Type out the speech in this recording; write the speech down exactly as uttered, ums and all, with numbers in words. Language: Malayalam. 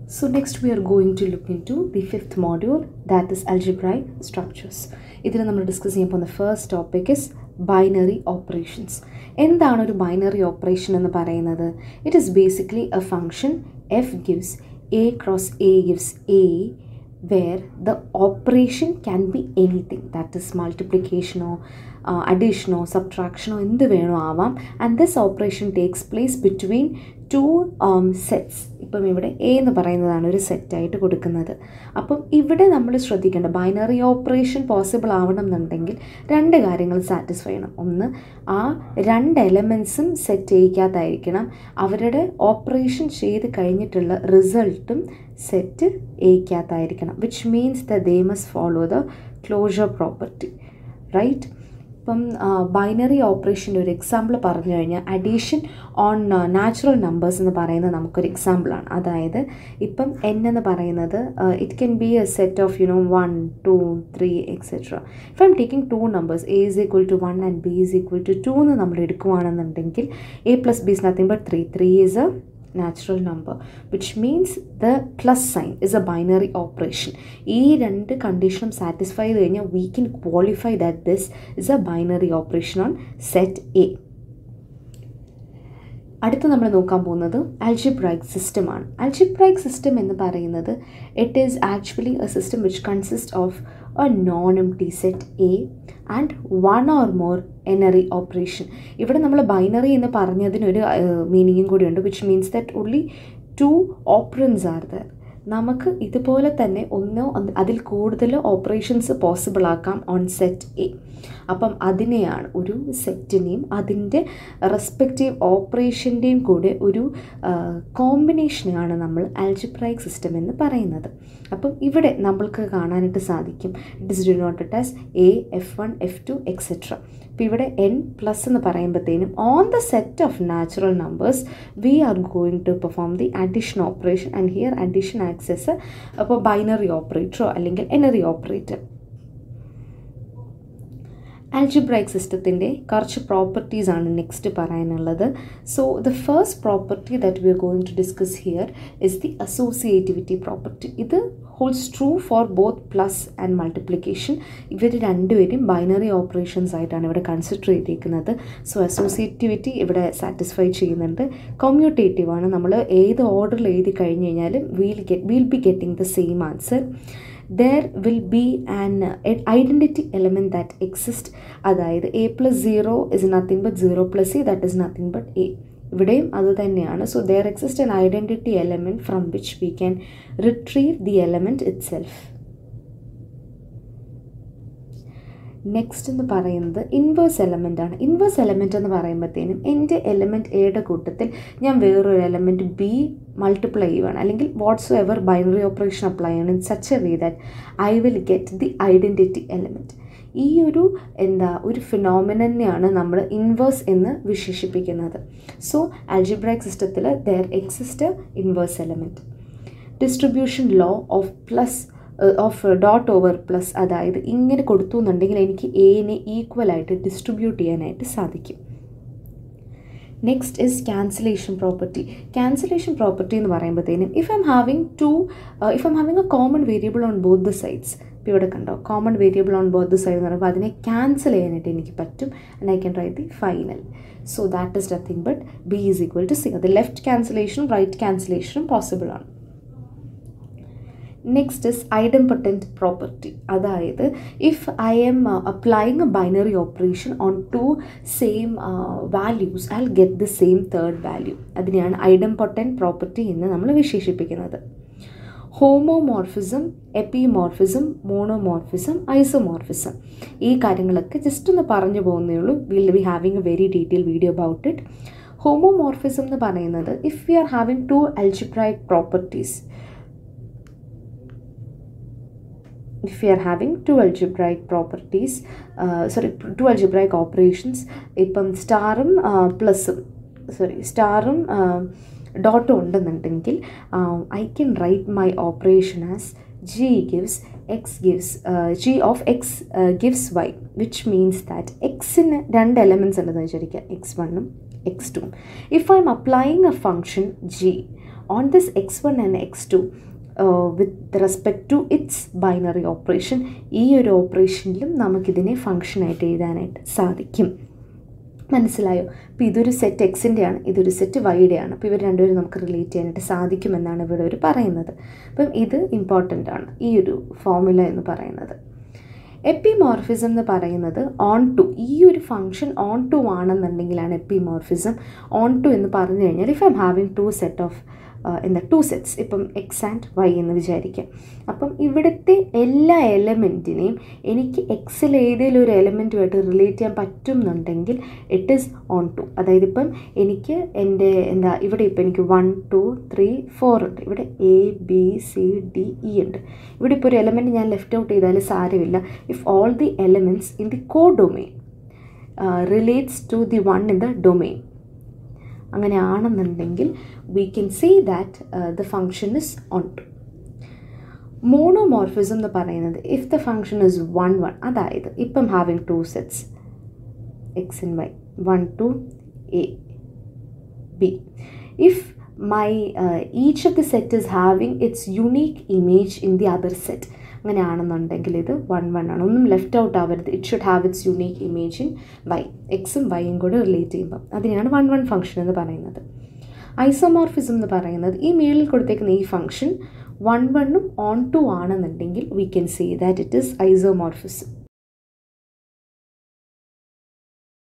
So next we are going to look into the fifth module, that is algebraic structures. ഇതിൽ നമ്മൾ ഡിസ്കസ് ചെയ്യാൻ പോകുന്ന first topic is binary operations. എന്താണ് ഒരു ബൈനറി ഓപ്പറേഷൻ എന്ന് പറയുന്നത്? It is basically a function f gives a cross a gives a where the operation can be anything, that is multiplication or uh, addition or subtraction or എന്ത് വേണോ ആവാം, and this operation takes place between two um, sets. ഇപ്പം ഇവിടെ എ എന്ന് പറയുന്നതാണ് ഒരു സെറ്റായിട്ട് കൊടുക്കുന്നത്. അപ്പം ഇവിടെ നമ്മൾ ശ്രദ്ധിക്കേണ്ട ബൈനറി ഓപ്പറേഷൻ പോസിബിൾ ആവണം എന്നുണ്ടെങ്കിൽ രണ്ട് കാര്യങ്ങൾ സാറ്റിസ്ഫൈ ചെയ്യണം. ഒന്ന്, ആ രണ്ട് എലമെൻസും സെറ്റ് ചെയ്യിക്കാത്തായിരിക്കണം. അവരുടെ ഓപ്പറേഷൻ ചെയ്ത് കഴിഞ്ഞിട്ടുള്ള റിസൾട്ടും സെറ്റ് ചെയ്യിക്കാത്തായിരിക്കണം. Which means the they must follow the closure property, right? ഇപ്പം ബൈനറി ഓപ്പറേഷൻ്റെ ഒരു എക്സാമ്പിൾ പറഞ്ഞു കഴിഞ്ഞാൽ അഡീഷൻ ഓൺ നാച്ചുറൽ നമ്പേഴ്സ് എന്ന് പറയുന്നത് നമുക്കൊരു എക്സാമ്പിളാണ്. അതായത് ഇപ്പം എൻ എന്ന് പറയുന്നത് it can be a set of you know one two three etcetera. If I am taking two numbers, a is equal to one and b is equal to two എന്ന് നമ്മൾ എടുക്കുകയാണെന്നുണ്ടെങ്കിൽ a plus b is nothing but three. Three is a natural number, which means the plus sign is a binary operation. ഈ രണ്ട് കണ്ടീഷനും സാറ്റിസ്ഫൈ ചെയ്ത് കഴിഞ്ഞാൽ we can qualify that this is a binary operation on set A. അടുത്ത് നമ്മൾ നോക്കാൻ പോകുന്നത് ആൽജിബ്രൈക് സിസ്റ്റം ആണ്. ആൽജിബ്രൈക് സിസ്റ്റം എന്ന് പറയുന്നത് it is actually a system which consist of a non empty set a and one or more nary operation. ഇവിടെ നമ്മൾ ബൈനറി എന്ന് പറഞ്ഞതിനൊരു മീനിങ്ങും കൂടിയുണ്ട്, which means that only two operands are there. നമുക്ക് ഇതുപോലെ തന്നെ ഒന്നോ അതിൽ കൂടുതൽ ഓപ്പറേഷൻസ് പോസിബിൾ ആക്കാം ഓൺ സെറ്റ് എ. അപ്പം അതിനെയാണ് ഒരു സെറ്റിനെയും അതിൻ്റെ റെസ്പെക്റ്റീവ് ഓപ്പറേഷൻ്റെയും കൂടെ ഒരു കോമ്പിനേഷനെയാണ് നമ്മൾ ആൽജിബ്രൈക് സിസ്റ്റം എന്ന് പറയുന്നത്. അപ്പം ഇവിടെ നമ്മൾക്ക് കാണാനായിട്ട് സാധിക്കും it is denoted as a, f one, f two etcetera. അപ്പോൾ ഇവിടെ എൻ പ്ലസ് എന്ന് പറയുമ്പോഴത്തേനും on the set of natural numbers we are going to perform the addition operation and here addition access അപ്പോൾ ബൈനറി ഓപ്പറേറ്ററോ അല്ലെങ്കിൽ എനറി ഓപ്പറേറ്റർ. ആൽജിബ്രൈക് സിസ്റ്റത്തിൻ്റെ കുറച്ച് പ്രോപ്പർട്ടീസ് ആണ് നെക്സ്റ്റ് പറയാനുള്ളത്. So the first property that we are going to discuss here is the associativity property. ഇത് holds true for both plus and multiplication. ഇവർ രണ്ടുപേരും ബൈനറി ഓപ്പറേഷൻസ് ആയിട്ടാണ് ഇവിടെ കൺസിഡർ ചെയ്തിരിക്കുന്നത്. സോ അസോസിയേറ്റിവിറ്റി ഇവിടെ സാറ്റിസ്ഫൈ ചെയ്യുന്നുണ്ട്. കമ്മ്യൂട്ടേറ്റീവ് ആണ്. നമ്മൾ ഏത് ഓർഡറിൽ എഴുതി കഴിഞ്ഞ് കഴിഞ്ഞാലും we'll get we'll be getting the same answer. There will be an uh, identity element that exists. അതായത് a plus zero is nothing but zero plus a, that is nothing but a. ഇവിടെയും അത് തന്നെയാണ്. So there exist an identity element from which we can retrieve the element itself. Next എന്ന് പറയുന്നത് ഇൻവേഴ്സ് എലമെൻ്റ് ആണ്. ഇൻവേഴ്സ് എലമെൻറ്റ് എന്ന് പറയുമ്പോഴത്തേനും എൻ്റെ എലമെൻറ്റ് എയുടെ കൂട്ടത്തിൽ ഞാൻ വേറൊരു എലമെൻറ്റ് ബി മൾട്ടിപ്ലൈ ചെയ്യുകയാണ്, അല്ലെങ്കിൽ whatsoever binary operation apply ചെയ്യണം in such a way that I will get the identity element. ഈ ഒരു എന്താ ഒരു ഫിനോമിനനെയാണ് നമ്മൾ ഇൻവേഴ്സ് എന്ന് വിശേഷിപ്പിക്കുന്നത്. സോ ആൽജിബ്രൈക് സിസ്റ്റത്തിൽ there exist inverse element. Distribution law of plus of dot over plus, അതായത് ഇങ്ങനെ കൊടുത്തു എന്നുണ്ടെങ്കിൽ എനിക്ക് എനെ ഈക്വലായിട്ട് ഡിസ്ട്രിബ്യൂട്ട് ചെയ്യാനായിട്ട് സാധിക്കും. Next is cancellation property. Cancellation property എന്ന് പറയുമ്പോഴത്തേനും if I am having two if I am having a common variable on both the sides. ഇപ്പോൾ ഇവിടെ കണ്ടോ, common variable on both the side എന്ന് പറയുമ്പോൾ അതിനെ ക്യാൻസൽ ചെയ്യാനായിട്ട് എനിക്ക് പറ്റും. And I can write the final. So that is nothing but b is equal to c. അത് ലെഫ്റ്റ് ക്യാൻസലേഷനും റൈറ്റ് ക്യാൻസലേഷനും പോസിബിൾ ആണ്. Next is ഐഡംപൊട്ടൻറ്റ് property. അതായത് if I am applying a binary operation on two same values I will get the same third value. അതിനെയാണ് ഐഡംപൊട്ടൻറ്റ് പ്രോപ്പർട്ടി എന്ന് നമ്മൾ വിശേഷിപ്പിക്കുന്നത്. ഹോമോമോർഫിസം, എപ്പിമോർഫിസം, മോണോമോർഫിസം, ഐസോമോർഫിസം, ഈ കാര്യങ്ങളൊക്കെ ജസ്റ്റ് ഒന്ന് പറഞ്ഞു പോകുന്നേ ഉള്ളൂ. Will be having a very detail video about it. Homomorphism എന്ന് പറയുന്നത് if we are having two algebraic properties if we are having two algebraic properties uh, sorry two algebraic operations, ഇപ്പം സ്റ്റാറും പ്ലസും സോറി സ്റ്റാറും ഡോട്ടും ഉണ്ടെന്നുണ്ടെങ്കിൽ I can write my operation as g gives x gives g of x gives y, which means that എക്സിന് രണ്ട് എലമെൻറ്റ്സ് ഉണ്ടെന്ന് വിചാരിക്കുക, എക്സ് വണ്ണും എക്സ് ടുവും. If I am applying a function g on this x one and x two with respect to its binary operation, ഈ ഒരു ഓപ്പറേഷനിലും നമുക്കിതിനെ ഫങ്ഷനായിട്ട് എഴുതാനായിട്ട് സാധിക്കും. മനസ്സിലായോ? അപ്പോൾ ഇതൊരു സെറ്റ് എക്സിൻ്റെയാണ്, ഇതൊരു സെറ്റ് വൈയുടെയാണ്. അപ്പോൾ ഇവർ രണ്ടുപേരും നമുക്ക് റിലേറ്റ് ചെയ്യാനായിട്ട് സാധിക്കുമെന്നാണ് ഇവിടെ ഒരു പറയുന്നത്. അപ്പം ഇത് ഇമ്പോർട്ടൻ്റ് ആണ്, ഈ ഒരു ഫോർമുല എന്ന് പറയുന്നത്. എപ്പിമോർഫിസം എന്ന് പറയുന്നത് ഓൺ ടു, ഈ ഒരു ഫംഗ്ഷൻ ഓൺ ടു ആണെന്നുണ്ടെങ്കിലാണ് എപ്പിമോർഫിസം. ഓൺ ടു എന്ന് പറഞ്ഞു കഴിഞ്ഞാൽ if I am having two set of എന്താ ടു സെറ്റ്സ്, ഇപ്പം എക്സ് ആൻഡ് വൈ എന്ന് വിചാരിക്കാം. അപ്പം ഇവിടുത്തെ എല്ലാ എലമെൻറ്റിനെയും എനിക്ക് എക്സിൽ ഏതെങ്കിലും ഒരു എലമെൻറ്റുമായിട്ട് റിലേറ്റ് ചെയ്യാൻ പറ്റുന്നുണ്ടെങ്കിൽ ഇറ്റ് ഈസ് ഓൺ ടു. അതായത് ഇപ്പം എനിക്ക് എൻ്റെ എന്താ ഇവിടെ ഇപ്പം എനിക്ക് വൺ ടു ത്രീ ഫോർ ഉണ്ട്, ഇവിടെ a b c d e ഉണ്ട്. ഇവിടെ ഇപ്പോൾ ഒരു എലമെൻറ്റ് ഞാൻ ലെഫ്റ്റ് ഔട്ട് ചെയ്താൽ സാരമില്ല, if all the elements in the codomain relates to the one in the domain, അങ്ങനെ ആണെന്നുണ്ടെങ്കിൽ we can say that uh, the function is onto. Monomorphism എന്ന് പറയുന്നത് if the function is one one, അതായത് ഇപ്പം having two sets X and Y, one two A B, if my each of the set is having its unique image in the other set, അങ്ങനെയാണെന്നുണ്ടെങ്കിൽ ഇത് വൺ വൺ ആണ്. ഒന്നും ലെഫ്റ്റ് ഔട്ട് ആവരുത്, it should have its unique image in Y, എക്സും വൈയും കൂടെ റിലേറ്റ് ചെയ്യുമ്പം അതിനെയാണ് വൺ വൺ ഫംഗ്ഷൻ എന്ന് പറയുന്നത്. ഐസോമോർഫിസം എന്ന് പറയുന്നത് ഈ മേളിൽ കൊടുത്തേക്കുന്ന ഈ ഫംഗ്ഷൻ വൺ വണ്ണും ഓൺ ടു ആണെന്നുണ്ടെങ്കിൽ we can say that it is isomorphism.